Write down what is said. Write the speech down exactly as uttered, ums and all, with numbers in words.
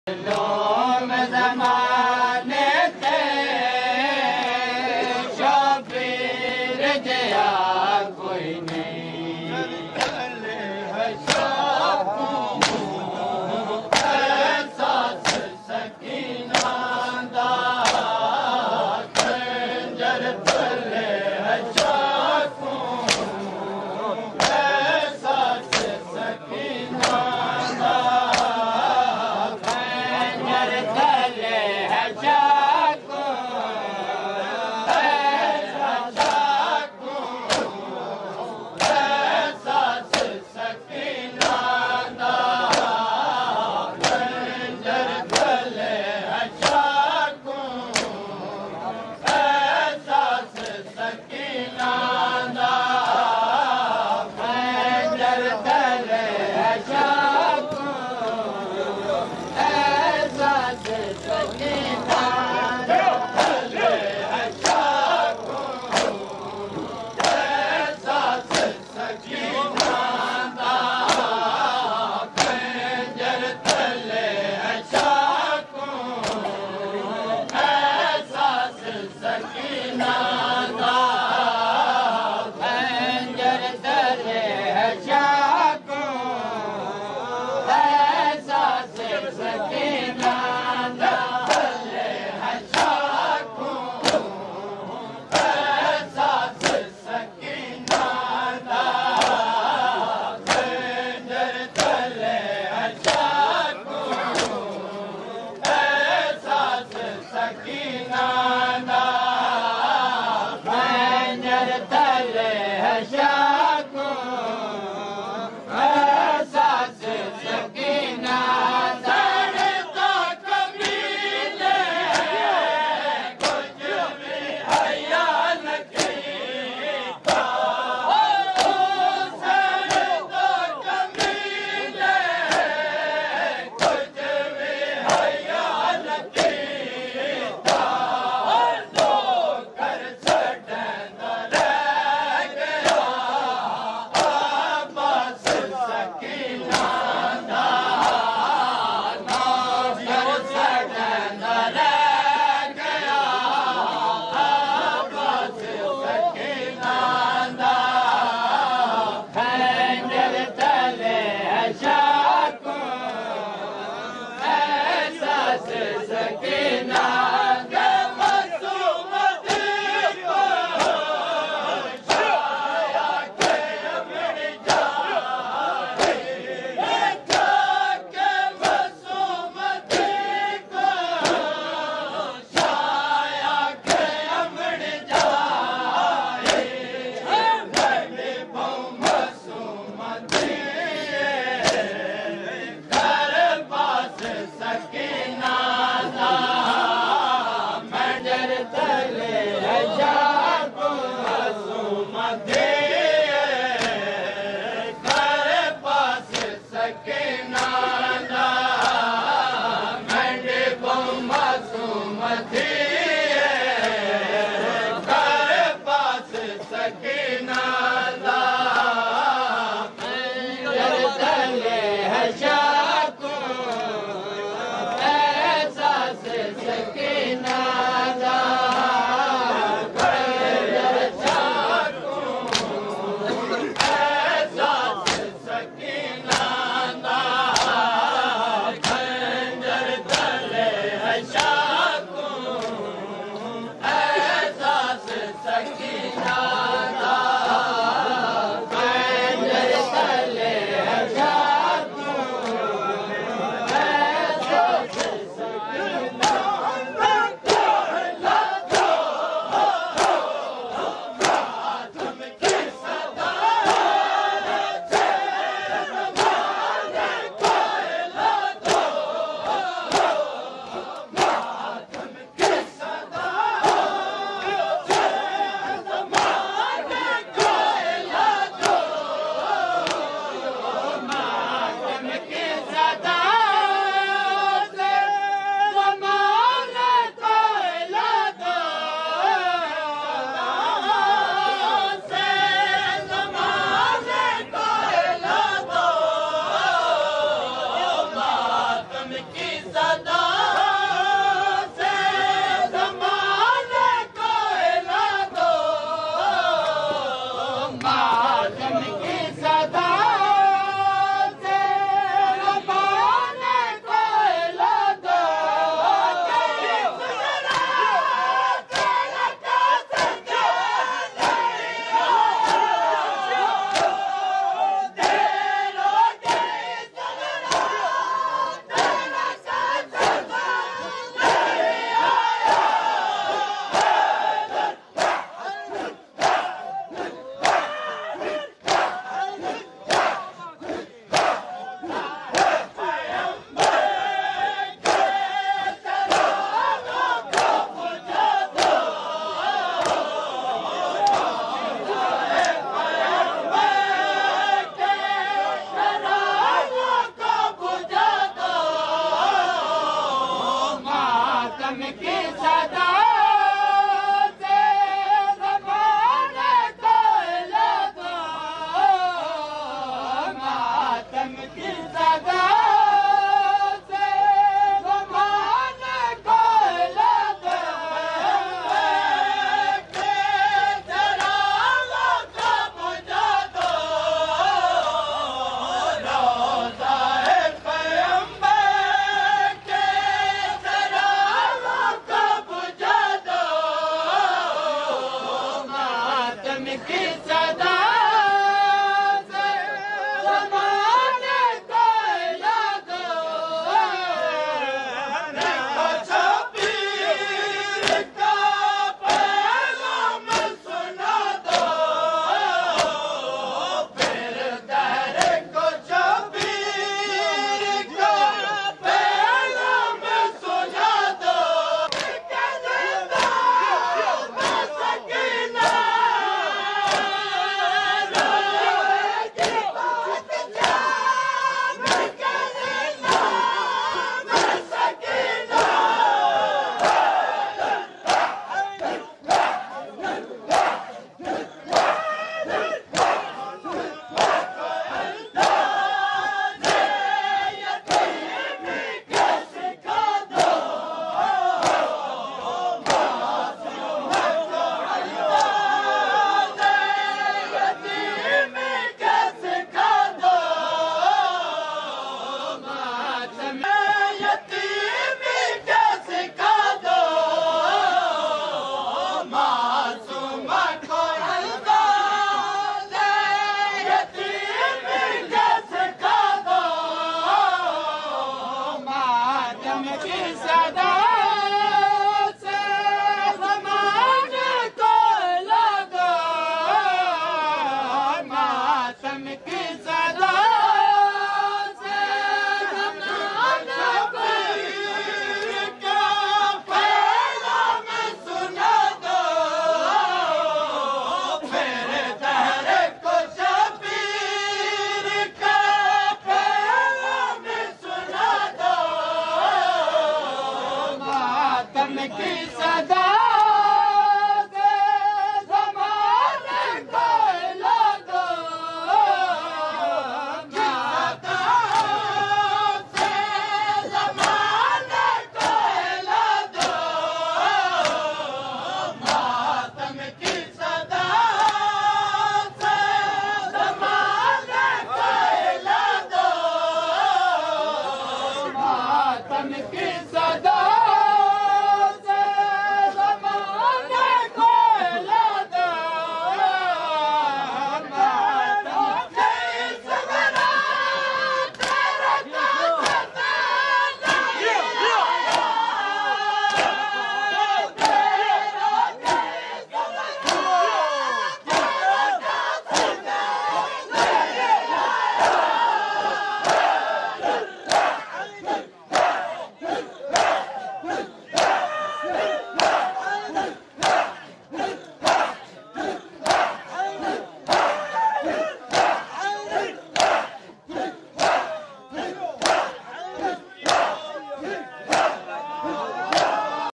लोम ज़माने ते शबीर जया कोई नहीं एहसास सकीना दा खंजर तले हशाकू एहसास सकीना दा मातम की सदा से ज़माने को लगा, मातम की सदा से ज़माने को लगा, के चरागों को बुझा दो, रोज़ा पैगंबर के चरागों को बुझा दो, मातम की सदा से ज़माने को लगा, देखो शबीर का पैगाम सुना दो, फिर दहर को शबीर का पैगाम सुना दो, कहना सकीना रोएगी बात जान, कहना सकीना यतीम के सिखा दो, यतीम के सिखा दो, मातम यतीम के सिखा दो, मासूम को अंदाज़ यतीम के सिखा दो, मातम की सदा से ज़माने को लगा, मातम की सदा से ज़माने को का पैगाम सुना दो, फिर दहर को शबीर का पैगाम सुना दो, मातम की सदा